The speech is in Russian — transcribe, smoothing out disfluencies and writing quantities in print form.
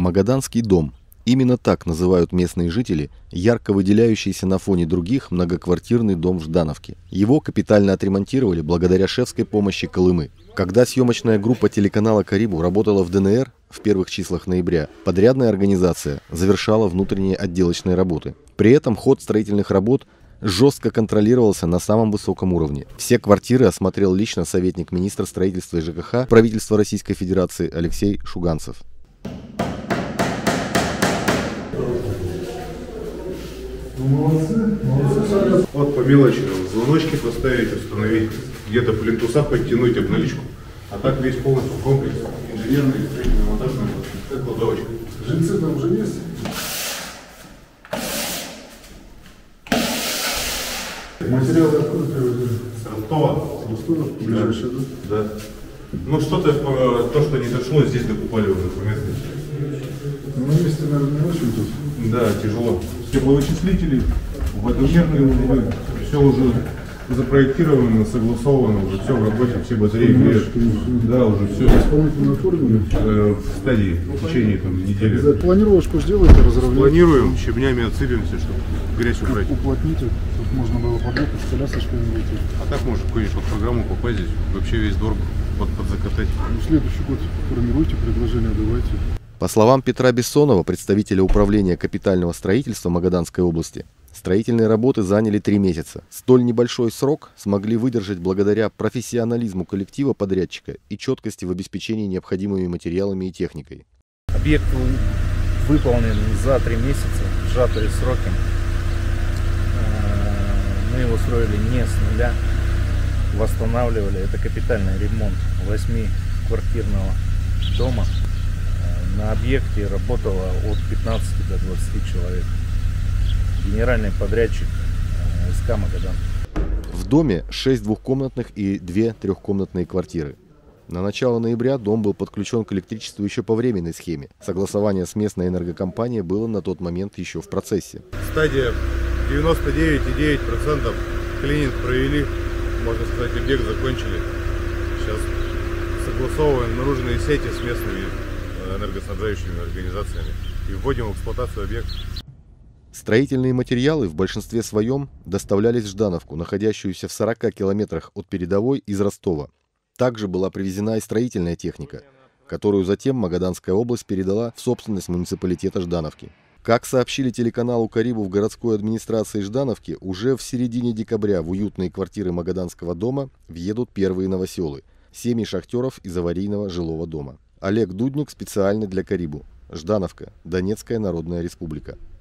Магаданский дом. Именно так называют местные жители ярко выделяющийся на фоне других многоквартирный дом в Ждановке. Его капитально отремонтировали благодаря шефской помощи Колымы. Когда съемочная группа телеканала «Карибу» работала в ДНР в первых числах ноября, подрядная организация завершала внутренние отделочные работы. При этом ход строительных работ жестко контролировался на самом высоком уровне. Все квартиры осмотрел лично советник министра строительства и ЖКХ правительства Российской Федерации Алексей Шуганцев. Молодцы. Вот по мелочи, звоночки поставить, установить, где-то плинтуса подтянуть, обналичку. А так весь полностью комплекс. Инженерный, строительный, монтажный, как кладовочка. Жильцы там уже есть? Материалы откуда привозили? С Ростова. С Ростова? Ближайшие, да? Да. Ну что-то, то, что не дошло, здесь докупали уже по местности. Ну, на месте, наверное, не очень тут. Да, тяжело. Тепловычислители, водомерные, все уже запроектировано, согласовано, уже все в работе, все батареи греют. Да, уже все. Исполнительно оформили? В стадии, в течение недели. Да, планировочку сделайте, разровняйте. Планируем, щебнями отсыпемся, чтобы грязь убрать. Уплотните, чтобы можно было подъехать с колясочками выйти. А так можно какую-нибудь программу попасть здесь, вообще весь двор подзакатать. Ну, следующий год формируйте предложение, давайте. По словам Петра Бессонова, представителя управления капитального строительства Магаданской области, строительные работы заняли 3 месяца. Столь небольшой срок смогли выдержать благодаря профессионализму коллектива подрядчика и четкости в обеспечении необходимыми материалами и техникой. Объект выполнен за 3 месяца, сжатые сроки. Мы его строили не с нуля, восстанавливали. Это капитальный ремонт 8-квартирного дома. На объекте работало от 15 до 20 человек. Генеральный подрядчик СК «Магадан». В доме 6 двухкомнатных и 2 трехкомнатные квартиры. На начало ноября дом был подключен к электричеству еще по временной схеме. Согласование с местной энергокомпанией было на тот момент еще в процессе. Стадия 99,9%. Клининг провели, можно сказать, объект закончили. Сейчас согласовываем наружные сети с местными энергоснабжающими организациями и вводим в эксплуатацию объект. Строительные материалы в большинстве своем доставлялись в Ждановку, находящуюся в 40 километрах от передовой из Ростова. Также была привезена и строительная техника, которую затем Магаданская область передала в собственность муниципалитета Ждановки. Как сообщили телеканалу «Карибу» в городской администрации Ждановки, уже в середине декабря в уютные квартиры Магаданского дома въедут первые новоселы – семьи шахтеров из аварийного жилого дома. Олег Дудник специально для «Карибу». Ждановка, Донецкая Народная Республика.